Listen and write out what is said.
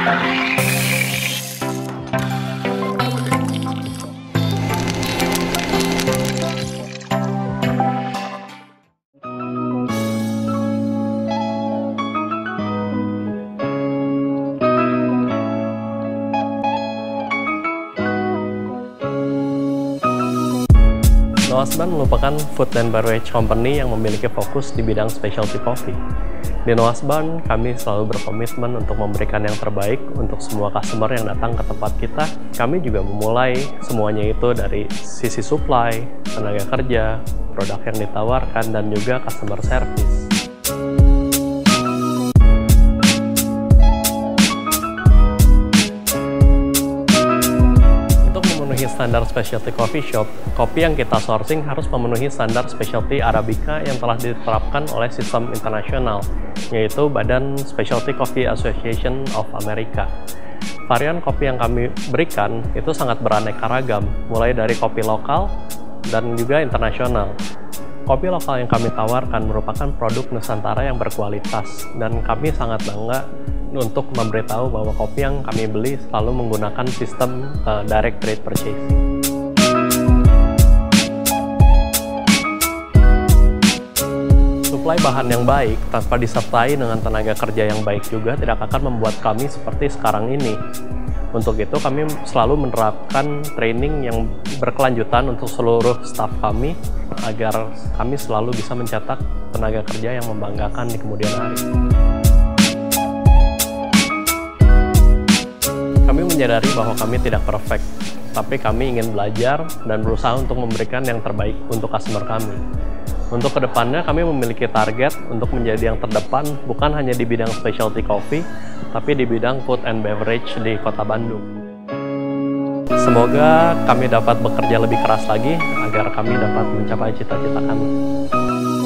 Noasban merupakan food and beverage company yang memiliki fokus di bidang specialty coffee. Di Noasban, kami selalu berkomitmen untuk memberikan yang terbaik untuk semua customer yang datang ke tempat kita. Kami juga memulai semuanya itu dari sisi supply, tenaga kerja, produk yang ditawarkan, dan juga customer service. Standar specialty coffee shop, kopi yang kita sourcing harus memenuhi standar specialty Arabica yang telah diterapkan oleh sistem internasional, yaitu Badan Specialty Coffee Association of America. Varian kopi yang kami berikan itu sangat beraneka ragam, mulai dari kopi lokal dan juga internasional. Kopi lokal yang kami tawarkan merupakan produk Nusantara yang berkualitas, dan kami sangat bangga untuk memberitahu bahwa kopi yang kami beli selalu menggunakan sistem direct trade purchasing. Suplai bahan yang baik tanpa disertai dengan tenaga kerja yang baik juga tidak akan membuat kami seperti sekarang ini. Untuk itu kami selalu menerapkan training yang berkelanjutan untuk seluruh staf kami agar kami selalu bisa mencetak tenaga kerja yang membanggakan di kemudian hari. Kami menyadari bahwa kami tidak perfect, tapi kami ingin belajar dan berusaha untuk memberikan yang terbaik untuk customer kami. Untuk kedepannya, kami memiliki target untuk menjadi yang terdepan bukan hanya di bidang specialty coffee, tapi di bidang food and beverage di Kota Bandung. Semoga kami dapat bekerja lebih keras lagi agar kami dapat mencapai cita-cita kami.